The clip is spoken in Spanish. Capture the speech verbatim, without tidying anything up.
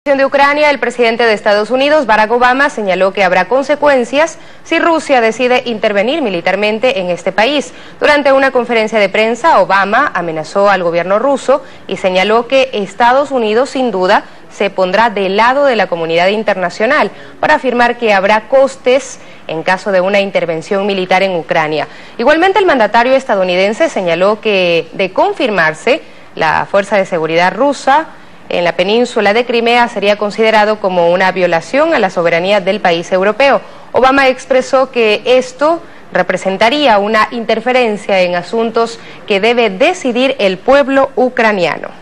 De Ucrania, el presidente de Estados Unidos, Barack Obama, señaló que habrá consecuencias si Rusia decide intervenir militarmente en este país. Durante una conferencia de prensa, Obama amenazó al gobierno ruso y señaló que Estados Unidos, sin duda, se pondrá del lado de la comunidad internacional para afirmar que habrá costes en caso de una intervención militar en Ucrania. Igualmente, el mandatario estadounidense señaló que, de confirmarse, la fuerza de seguridad rusa en la península de Crimea sería considerado como una violación a la soberanía del país europeo. Obama expresó que esto representaría una interferencia en asuntos que debe decidir el pueblo ucraniano.